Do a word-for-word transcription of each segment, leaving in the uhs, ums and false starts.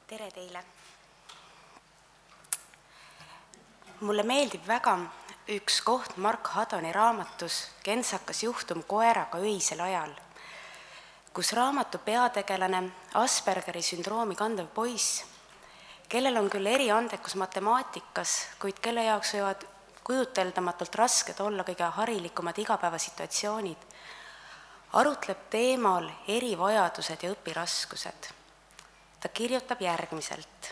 tere teile! Mulle meeldib väga üks koht Mark Hadoni raamatus Kentsakas juhtum koeraga öisel ajal, kus raamatu peategelane, Aspergeri sündroomi kandev poiss, kellel on küll eriandekus matemaatikas, kuid kelle jaoks võivad kujuteldamatult rasked olla kõige harilikumad igapäevasituatsioonid, arutleb teemal erivajadused ja õpiraskused. Ta kirjutab järgmiselt.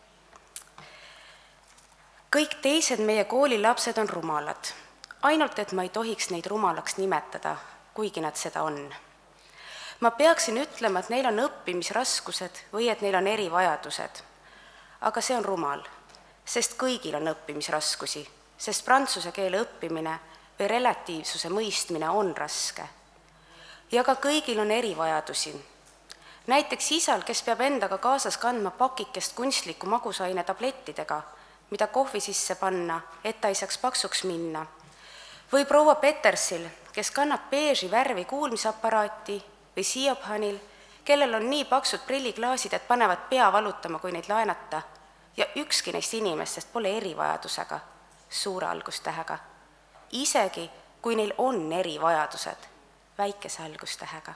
Kõik teised meie koolilapsed on rumalad, ainult et ma ei tohiks neid rumalaks nimetada, kuigi nad seda on. Ma peaksin ütlema, et neil on õppimisraskused või et neil on erivajadused. Aga see on rumal, sest kõigil on õppimisraskusi, sest prantsuse keele õppimine või relatiivsuse mõistmine on raske. Ja ka kõigil on erivajadusi. Näiteks isal, kes peab endaga kaasas kandma pakikest kunstliku magusaine tablettidega, mida kohvi sisse panna, et ta ei saaks paksuks minna. Või proua Petersil, kes kannab beeži värvi kuulmisaparaati, või Siobhanil, kellel on nii paksud prilliklaasid, et panevad pea valutama, kui neid laenata, ja ükski neist inimestest pole erivajadusega, suure algustähega. Isegi, kui neil on erivajadused, väikese algustähega.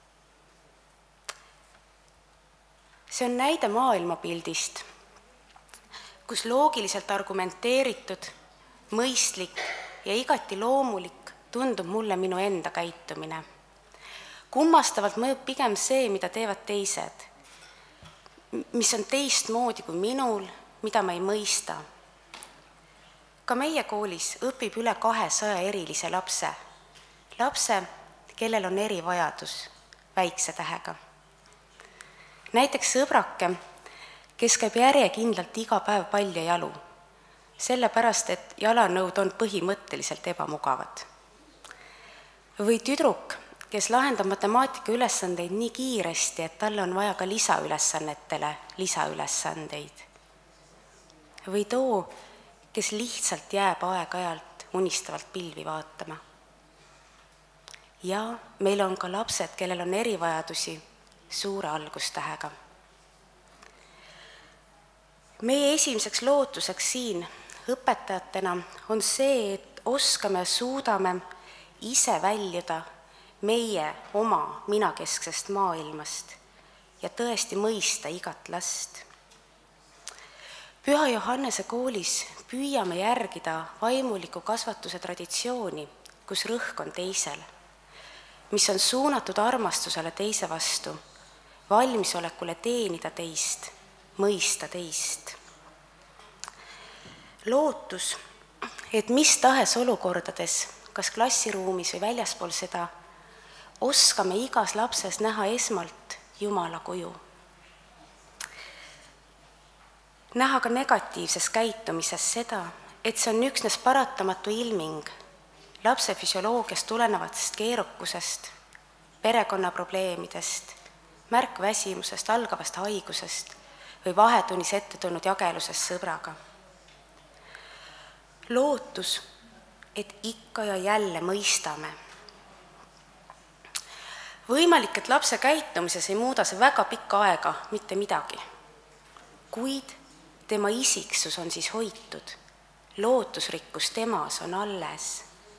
See on näide maailmapildist, kus loogiliselt argumenteeritud, mõistlik ja igati loomulik tundub mulle minu enda käitumine. Kummastavalt mõjub pigem see, mida teevad teised, mis on teistmoodi kui minul, mida ma ei mõista. Ka meie koolis õpib üle kahesaja erilise lapse, lapse, kellel on erivajadus, väikse tähega. Näiteks sõbrake, kes käib järjekindlalt iga päev palja jalu, sellepärast, et jalanõud on põhimõtteliselt ebamugavad. Või tüdruk, kes lahendab matemaatika ülesandeid nii kiiresti, et talle on vaja ka lisaülesannetele lisaülesandeid. Või too, kes lihtsalt jääb aeg-ajalt unistavalt pilvi vaatama. Ja meil on ka lapsed, kellel on erivajadusi suure algustähega. Meie esimeseks lootuseks siin õpetajatena on see, et oskame ja suudame ise väljuda meie oma minakesksest maailmast ja tõesti mõista igat last. Püha Johannese koolis püüame järgida vaimuliku kasvatuse traditsiooni, kus rõhk on teisel, mis on suunatud armastusele teise vastu, valmisolekule teenida teist, mõista teist. Lootus, et mis tahes olukordades, kas klassiruumis või väljaspool seda, oskame igas lapses näha esmalt Jumala kuju. Näha ka negatiivses käitumises seda, et see on üksnes paratamatu ilming lapse füsioloogiast tulenevatest keerukusest, perekonnaprobleemidest, märkväsimusest, algavast haigusest või vahetunnis ette tulnud jagelusest sõbraga. Lootus, et ikka ja jälle mõistame. Võimalik, et lapse käitumises ei muuda see väga pikka aega mitte midagi, kuid tema isiksus on siis hoitud, lootusrikkus temas on alles.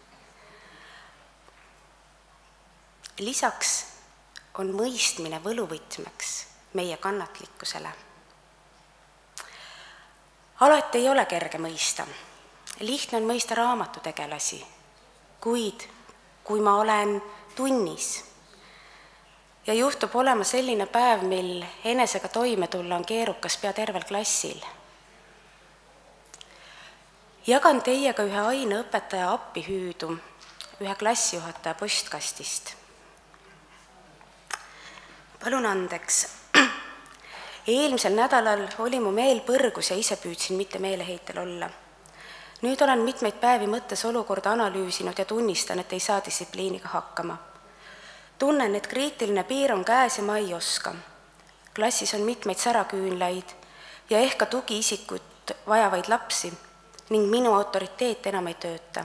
Lisaks on mõistmine võluvõtmeks meie kannatlikkusele. Alati ei ole kerge mõista. Lihtne on mõista raamatutegelasi, kuid kui ma olen tunnis ja juhtub olema selline päev, mil enesega toime tulla on keerukas pea tervel klassil, jagan teiega ühe aineõpetaja appihüüdu ühe klassijuhataja postkastist. Palun andeks. Eelmisel nädalal oli mu meel põrgus ja ise püüdsin mitte meeleheitel olla. Nüüd olen mitmeid päevi mõttes olukorda analüüsinud ja tunnistan, et ei saa distsipliiniga hakkama. Tunnen, et kriitiline piir on käes ja ma ei oska. Klassis on mitmeid säraküünlaid ja ehk ka tugiisikut vajavaid lapsi ning minu autoriteet enam ei tööta.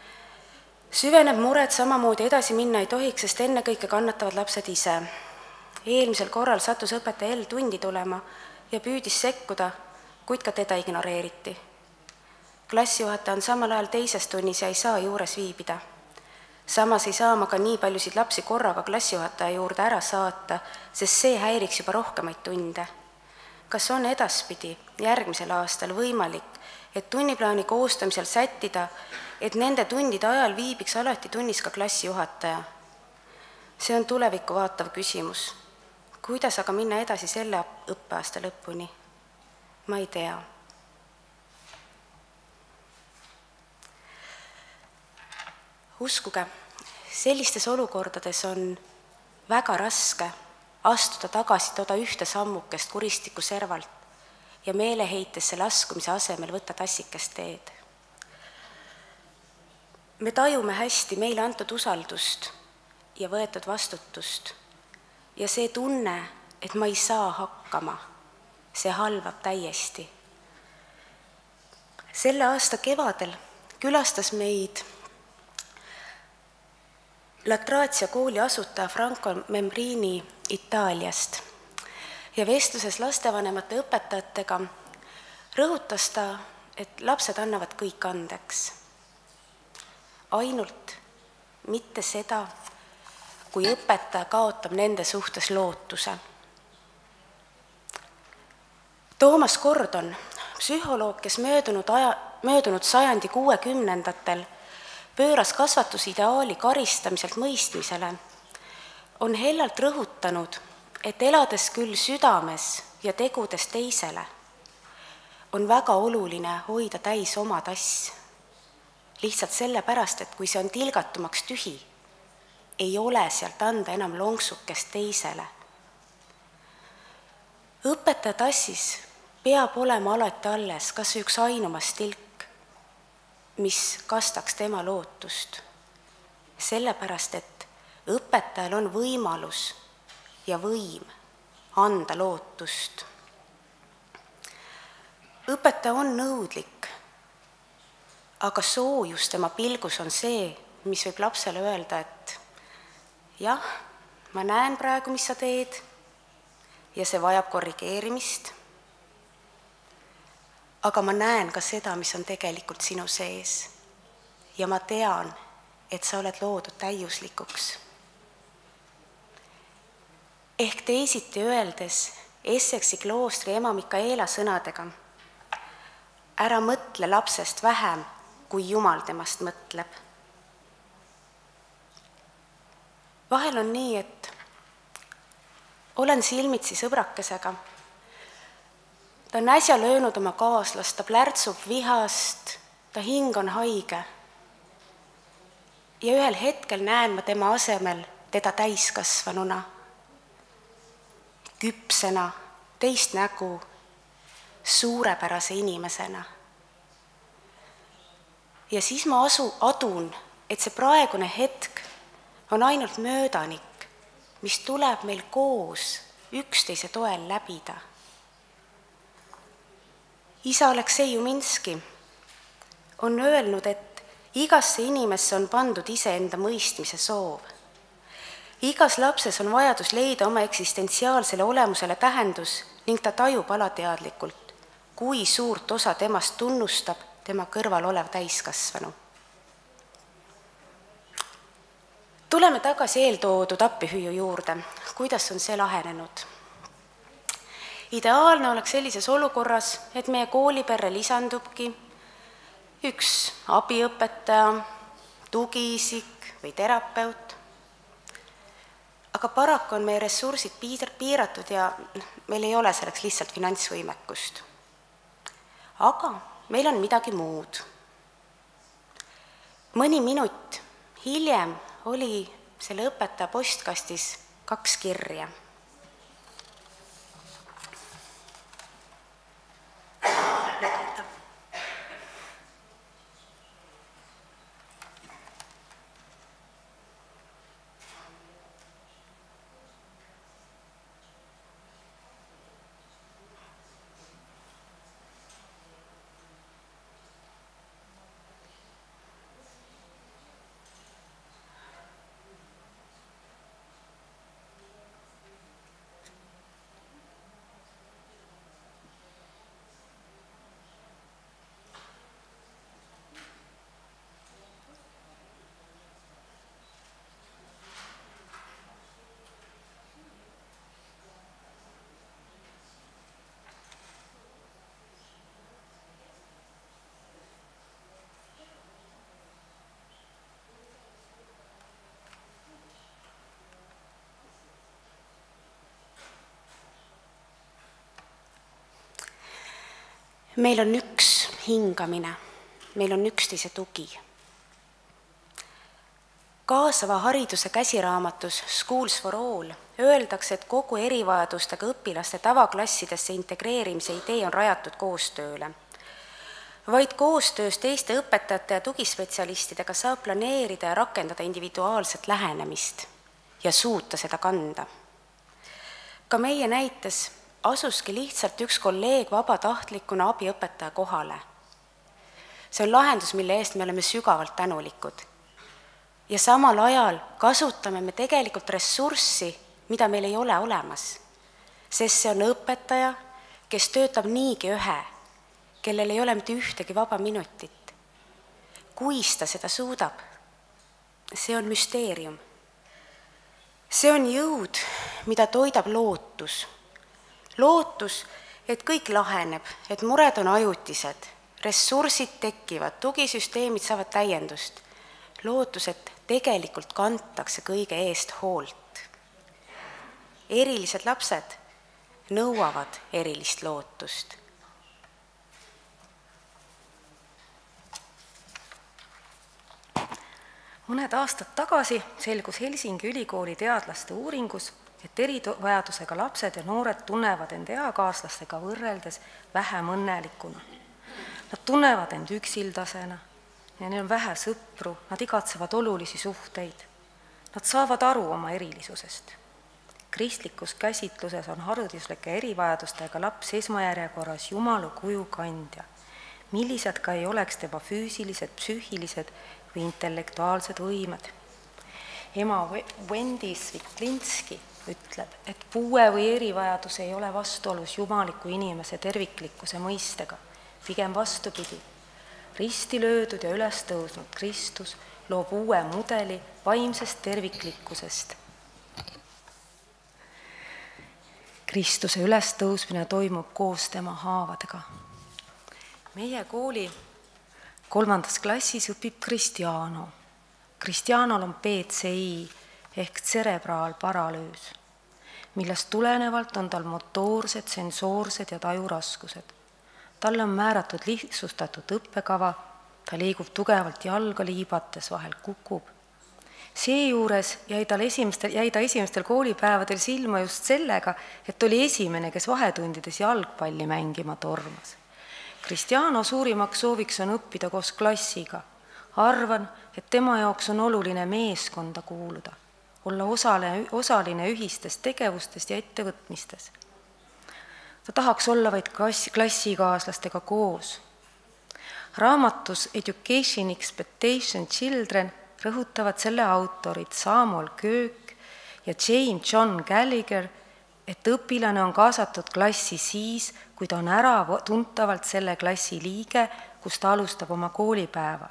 Süveneb mure, et samamoodi edasi minna ei tohiks, sest ennekõike kannatavad lapsed ise. Eelmisel korral sattus õpetaja L tundi tulema ja püüdis sekkuda, kuid ka teda ignoreeriti. Klassijuhataja on samal ajal teises tunnis ja ei saa juures viibida. Samas ei saa ma ka nii paljusid lapsi korraga klassijuhataja juurde ära saata, sest see häiriks juba rohkemaid tunde. Kas on edaspidi järgmisel aastal võimalik, et tunniplaani koostamisel sättida, et nende tundide ajal viibiks alati tunnis ka klassijuhataja? See on tulevikku vaatav küsimus. Kuidas aga minna edasi selle õppeaasta lõpuni? Ma ei tea. Uskuge, sellistes olukordades on väga raske astuda tagasi toda ühte sammukest kuristiku servalt ja meeleheitesse laskumise asemel võtta tassikest teed. Me tajume hästi meile antud usaldust ja võetud vastutust ja see tunne, et ma ei saa hakkama, see halvab täiesti. Selle aasta kevadel külastas meid Latratsia kooli asutaja Franco Membrini Itaaliast ja vestluses lastevanemate õpetajatega rõhutas ta, et lapsed annavad kõik andeks. Ainult mitte seda, kui õpetaja kaotab nende suhtes lootuse. Toomas Gordon, psühholoog, kes möödunud, aja, möödunud sajandi kuuekümnendatel pööras kasvatusideaali karistamiselt mõistmisele, on hellalt rõhutanud, et elades küll südames ja tegudes teisele, on väga oluline hoida täis oma tass. Lihtsalt sellepärast, et kui see on tilgatumaks tühi, ei ole sealt anda enam lonksukest teisele. Õpetaja tassis peab olema alati alles kas üks ainumas tilk, mis kastaks tema lootust. Sellepärast, et õpetajal on võimalus ja võim anda lootust. Õpetaja on nõudlik, aga soojus tema pilgus on see, mis võib lapsele öelda, et jah, ma näen praegu, mis sa teed ja see vajab korrigeerimist, aga ma näen ka seda, mis on tegelikult sinu sees ja ma tean, et sa oled loodud täiuslikuks. Ehk teisiti öeldes Essexi kloostri ema Mikaela sõnadega: ära mõtle lapsest vähem, kui Jumal temast mõtleb. Vahel on nii, et olen silmitsi sõbrakesega. Ta on äsja löönud oma kaaslast, ta plärtsub vihast, ta hing on haige. Ja ühel hetkel näen ma tema asemel teda täiskasvanuna, küpsena, teist nägu, suurepärase inimesena. Ja siis ma asu, adun, et see praegune hetk on ainult möödanik, mis tuleb meil koos üksteise toel läbida. Isa Aleksei Juminski on öelnud, et igasse inimesse on pandud iseenda mõistmise soov. Igas lapses on vajadus leida oma eksistentsiaalsele olemusele tähendus ning ta tajub alateadlikult, kui suurt osa temast tunnustab tema kõrval olev täiskasvanu. Tuleme tagasi eeltoodud appihüüu juurde. Kuidas on see lahenenud? Ideaalne oleks sellises olukorras, et meie kooliperre lisandubki üks abiõpetaja, tugiisik või terapeut. Aga paraku on meie ressursid piiratud ja meil ei ole selleks lihtsalt finantsvõimekust. Aga meil on midagi muud. Mõni minut hiljem oli selle õpetaja postkastis kaks kirja. meil on üks hingamine, meil on üksteise tugi. Kaasava hariduse käsiraamatus Schools for All öeldakse, et kogu erivajadustega õpilaste tavaklassidesse integreerimise idee on rajatud koostööle. Vaid koostöös teiste õpetajate ja tugispetsialistidega saab planeerida ja rakendada individuaalset lähenemist ja suuta seda kanda. Ka meie näites asuski lihtsalt üks kolleeg vabatahtlikuna abiõpetaja kohale. See on lahendus, mille eest me oleme sügavalt tänulikud. Ja samal ajal kasutame me tegelikult ressurssi, mida meil ei ole olemas, sest see on õpetaja, kes töötab niigi ühe, kellel ei ole mitte ühtegi vaba minutit. Kuis ta seda suudab? See on müsteerium. See on jõud, mida toidab lootus. Lootus, et kõik laheneb, et mured on ajutised, ressursid tekivad, tugisüsteemid saavad täiendust. Lootus, et tegelikult kantakse kõige eest hoolt. Erilised lapsed nõuavad erilist lootust. Mõned aastad tagasi selgus Helsingi ülikooli teadlaste uuringus, et erivajadusega lapsed ja noored tunnevad end eakaaslastega võrreldes vähem õnnelikuna. Nad tunnevad end üksildasena ja neil on vähe sõpru, nad igatsevad olulisi suhteid. Nad saavad aru oma erilisusest. Kristlikus käsitluses on hariduslike erivajadustega laps esmajärjekorras Jumala kuju kandja, millised ka ei oleks tema füüsilised, psüühilised või intellektuaalsed võimed. Ema Wendy Sviklinski ütleb, et puue või erivajadus ei ole vastuolus jumaliku inimese terviklikkuse mõistega, pigem vastupidi. Risti löödud ja üles tõusnud Kristus loob uue mudeli vaimsest terviklikkusest. Kristuse ülestõusmine toimub koos tema haavadega. Meie kooli kolmandas klassis õpib Cristiano. Cristianol on P C I ehk tserebraalparalüüs, millest tulenevalt on tal motoorsed, sensoorsed ja tajuraskused. Talle on määratud lihtsustatud õppekava, ta liigub tugevalt jalga liibates, vahel kukub. Seejuures jäi, esimestel, jäi ta esimestel koolipäevadel silma just sellega, et oli esimene, kes vahetundides jalgpalli mängima tormas. Cristiano suurimaks sooviks on õppida koos klassiga. Arvan, et tema jaoks on oluline meeskonda kuuluda, olla osaline, osaline ühistes tegevustest ja ettevõtmistes. Ta tahaks olla vaid klassi, klassikaaslastega koos. Raamatus Education Expectation Children rõhutavad selle autorid Samuel Köök ja James John Gallagher, et õpilane on kaasatud klassi siis, kui ta on ära tuntavalt selle klassi liige, kus ta alustab oma koolipäeva.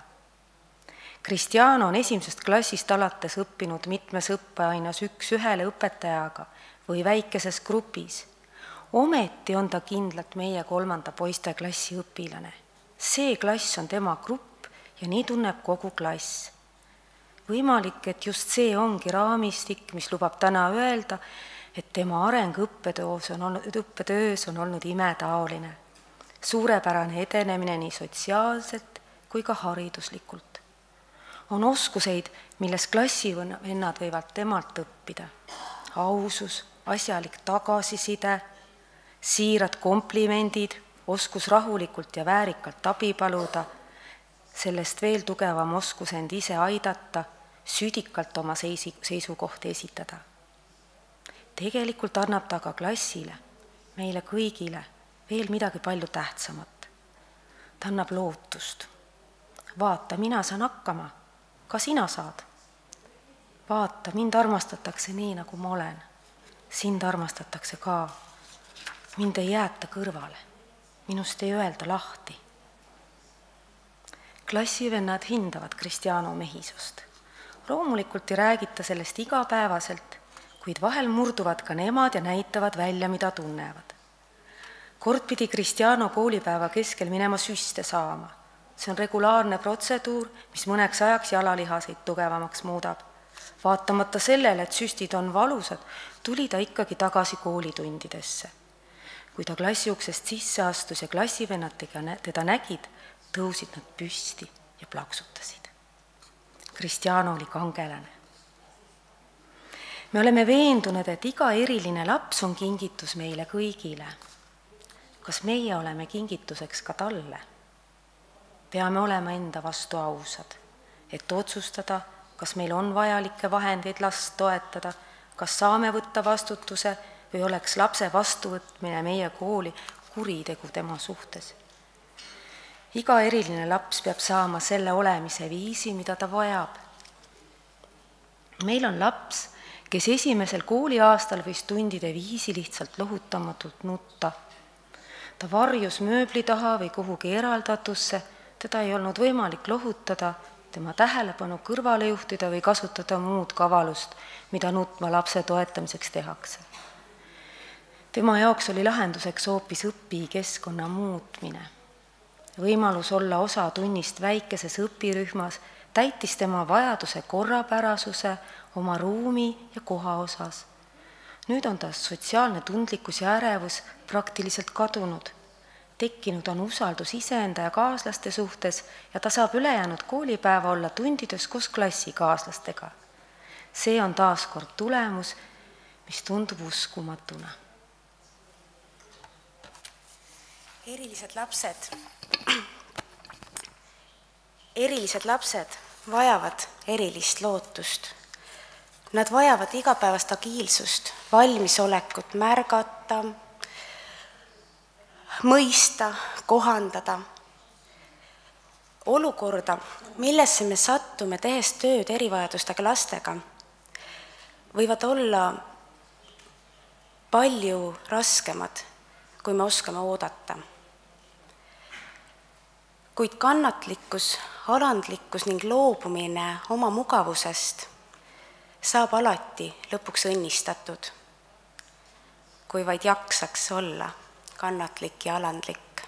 Cristiano on esimesest klassist alates õppinud mitmes õppeaines üks ühele õpetajaga või väikeses grupis. Ometi on ta kindlalt meie kolmanda poiste klassi õpilane. See klass on tema grupp ja nii tunneb kogu klass. Võimalik, et just see ongi raamistik, mis lubab täna öelda, et tema areng õppetöös on olnud, õppetöös on olnud imetaoline. Suurepärane edenemine nii sotsiaalselt kui ka hariduslikult. On oskuseid, milles klassivennad võivad temalt õppida. Ausus, asjalik tagasiside, siirad komplimendid, oskus rahulikult ja väärikalt abi paluda, sellest veel tugevam oskus end ise aidata, südikalt oma seisi, seisukohti esitada. Tegelikult annab ta ka klassile, meile kõigile, veel midagi palju tähtsamat. Ta annab lootust. Vaata, mina saan hakkama, ka sina saad. Vaata, mind armastatakse nii, nagu ma olen. Sind armastatakse ka. Mind ei jäeta kõrvale. Minust ei öelda lahti. Klassivennad hindavad Cristiano mehisust. Loomulikult ei räägita sellest igapäevaselt, kuid vahel murduvad ka nemad ja näitavad välja, mida tunnevad. Kord pidi Cristiano koolipäeva keskel minema süste saama. See on regulaarne protseduur, mis mõneks ajaks jalalihaseid tugevamaks muudab. Vaatamata sellele, et süstid on valusad, tuli ta ikkagi tagasi koolitundidesse. kui ta klassi uksest sisse astus ja klassivennad teda nägid, tõusid nad püsti ja plaksutasid. Cristiano oli kangelane. Me oleme veendunud, et iga eriline laps on kingitus meile kõigile. Kas meie oleme kingituseks ka talle? Peame olema enda vastu ausad, et otsustada, kas meil on vajalikke vahendeid last toetada, kas saame võtta vastutuse või oleks lapse vastuvõtmine meie kooli kuritegu tema suhtes. Iga eriline laps peab saama selle olemise viisi, mida ta vajab. Meil on laps, kes esimesel kooliaastal võis tundide viisi lihtsalt lohutamatult nutta. Ta varjus mööbli taha või kuhugi eraldatusse, teda ei olnud võimalik lohutada, tema tähelepanu kõrvale juhtida või kasutada muud kavalust, mida nutma lapse toetamiseks tehakse. Tema jaoks oli lahenduseks hoopis õpikeskkonna muutmine. Võimalus olla osa tunnist väikeses õpirühmas täitis tema vajaduse korrapärasuse oma ruumi ja koha osas. Nüüd on ta sotsiaalne tundlikkus ja ärevus praktiliselt kadunud. Tekkinud on usaldus iseenda ja kaaslaste suhtes ja ta saab ülejäänud koolipäeva olla tundides koos klassikaaslastega. See on taas kord tulemus, mis tundub uskumatuna. Erilised lapsed, erilised lapsed vajavad erilist lootust. Nad vajavad igapäevast agiilsust, valmisolekut märgata, mõista, kohandada. Olukorda, millesse me sattume tehes tööd erivajadustega lastega, võivad olla palju raskemad, kui me oskame oodata. Kuid kannatlikkus, alandlikkus ning loobumine oma mugavusest saab alati lõpuks õnnistatud, kui vaid jaksaks olla kannatlik ja alandlik.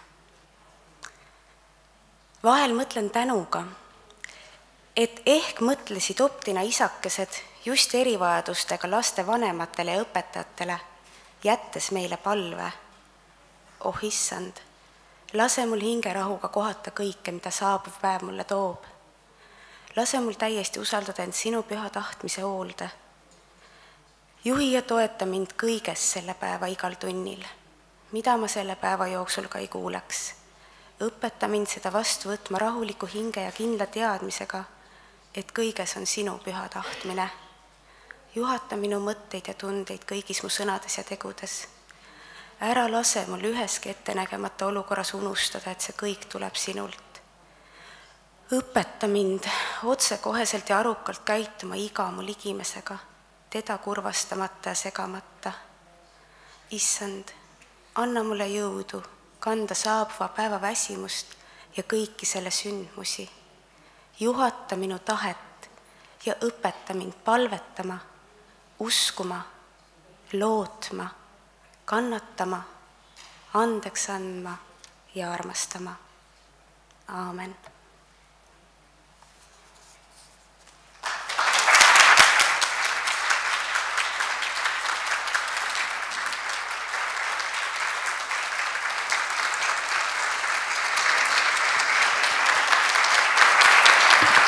Vahel mõtlen tänuga, et ehk mõtlesid optina isakesed just erivajadustega laste vanematele ja õpetajatele, jättes meile palve. Oh issand, lase mul hingerahuga kohata kõike, mida saabuv päev mulle toob. Lase mul täiesti usaldada end sinu püha tahtmise hoolde. Juhi ja toeta mind kõiges selle päeva igal tunnil, mida ma selle päeva jooksul ka ei kuuleks. Õpeta mind seda vastu võtma rahuliku hinge ja kindla teadmisega, et kõiges on sinu püha tahtmine. Juhata minu mõtteid ja tundeid kõigis mu sõnades ja tegudes. Ära lase mul üheski ettenägemata olukorras unustada, et see kõik tuleb sinult. Õpeta mind otsekoheselt ja arukalt käituma iga mu ligimesega, teda kurvastamata ja segamata. Issand, anna mulle jõudu kanda saabuva päeva väsimust ja kõiki selle sündmusi. Juhata minu tahet ja õpeta mind palvetama, uskuma, lootma, kannatama, andeks andma ja armastama. Aamen.